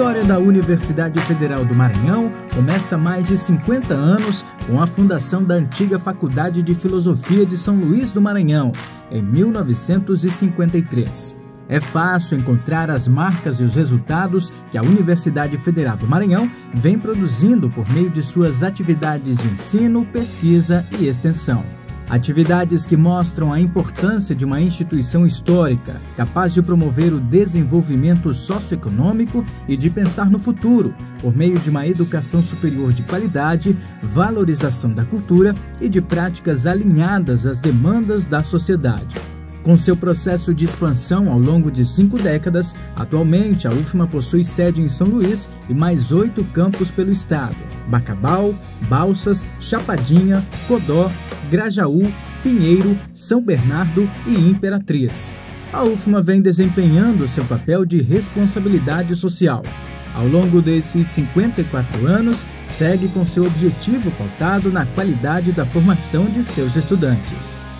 história da Universidade Federal do Maranhão começa há mais de 50 anos com a fundação da antiga Faculdade de Filosofia de São Luís do Maranhão, em 1953. É fácil encontrar as marcas e os resultados que a Universidade Federal do Maranhão vem produzindo por meio de suas atividades de ensino, pesquisa e extensão. Atividades que mostram a importância de uma instituição histórica, capaz de promover o desenvolvimento socioeconômico e de pensar no futuro, por meio de uma educação superior de qualidade, valorização da cultura e de práticas alinhadas às demandas da sociedade. Com seu processo de expansão ao longo de 5 décadas, atualmente a UFMA possui sede em São Luís e mais 8 campos pelo estado: Bacabal, Balsas, Chapadinha, Codó, Grajaú, Pinheiro, São Bernardo e Imperatriz. A UFMA vem desempenhando seu papel de responsabilidade social. Ao longo desses 54 anos, segue com seu objetivo pautado na qualidade da formação de seus estudantes.